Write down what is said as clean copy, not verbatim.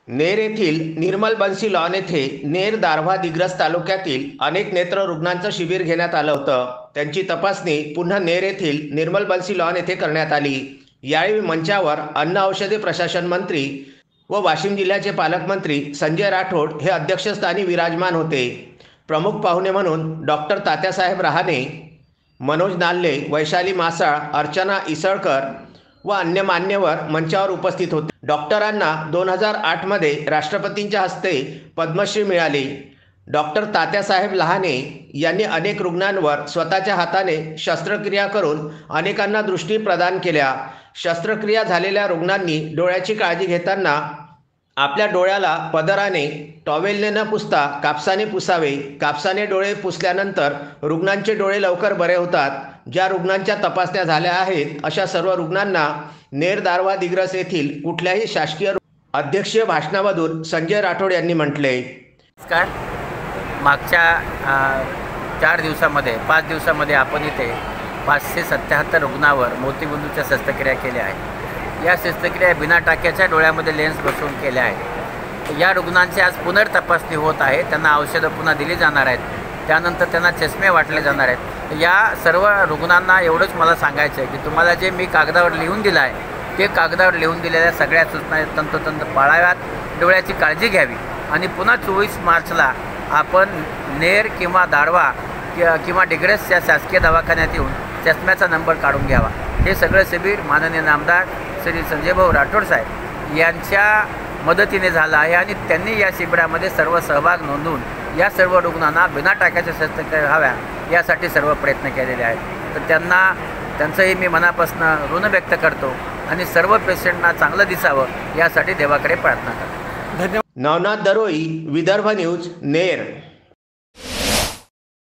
नेर येथील निर्मल बन्सी लॉन येथे नेर दारव्हा दिग्रस तालुक्यातील अनेक नेत्र रुग्णांचं शिबिर घेण्यात आलं होतं। त्यांची तपासणी पुन्हा नेर येथील निर्मल बन्सी लॉन येथे करण्यात आली। यावेळी मंचावर अन्न औषधी प्रशासन मंत्री व वाशिम जिल्ह्याचे पालकमंत्री संजय राठोड हे अध्यक्षस्थानी विराजमान होते। प्रमुख पाहुणे म्हणून डॉक्टर तात्यासाहेब रहाणे, मनोज नाल्ले, वैशाली मासाळ, अर्चना इसळकर व अन्य मान्यवर मंचावर उपस्थित होते। डॉक्टरांना 2008 मध्ये राष्ट्रपतींच्या हस्ते पद्मश्री मिळाली। डॉक्टर तात्यासाहेब लहाने यांनी अनेक रुग्णांवर स्वतःच्या हाताने शस्त्रक्रिया करून अनेकांना दृष्टी प्रदान केल्या। शस्त्रक्रिया झालेल्या रुग्णांनी डोळ्याची काळजी घेताना आपल्या डोळ्याला पदराने, टॉवेलने न पुसता कापसाने पुसावे। कापसाने डोळे पुसल्यानंतर रुग्णांचे डोळे लवकर बरे होतात। ज्या रुग्णांच्या तपासण्या झाल्या आहेत अशा सर्व रुग्णांना नेर दारव्हा दिग्रस येथील कुठल्याही शासकीय अध्यक्षीय भाषणामधून संजय राठोड यांनी म्हटले। नमस्कार। मागच्या 4 दिवसामध्ये 5 दिवसामध्ये आपण इथे 577 रुग्णावर मोतीबिंदूच्या शस्त्रक्रिया केल्या आहेत। या शस्त्रक्रिया बिना टाक्याच्या डोळ्यामध्ये लेन्स बसवून केल्या आहेत। या रुग्णांची आज पुनर्तपासणी होत आहे। त्यांना औषधं पुन्हा दिली जाणार आहेत। त्यानंतर त्यांना चष्मे वाटले जाणार आहेत। या सर्व रुग्णांना एवढंच मला सांगायचं आहे की तुम्हाला जे मी कागदावर लिहून दिलं आहे ते कागदावर लिहून दिलेल्या सगळ्या सूचना तंतोतंत पाळाव्यात, डोळ्याची काळजी घ्यावी आणि पुन्हा 24 मार्चला आपण नेर किंवा दारव्हा किंवा डिग्रस या शासकीय दवाखान्यात येऊन चष्म्याचा नंबर काढून घ्यावा। हे सगळं शिबिर माननीय नामदार श्री संजय भाऊ राठोड साहेब यांच्या मदतीने झालं आहे आणि त्यांनी या शिबिरामध्ये सर्व सहभाग नोंदवून या सर्व रुग्णांना बिना टाक्याच्या शस्त्रक्रिया व्हाव्या यासाठी सर्व प्रयत्न केलेले आहेत। तर त्यांचंही मी मनापासून ऋण व्यक्त करतो आणि सर्व पेशंटना चांगलं दिसावं यासाठी देवाकडे प्रार्थना करतो। धन्यवाद। नवनाथ दरोई, विदर्भ न्यूज, नेर।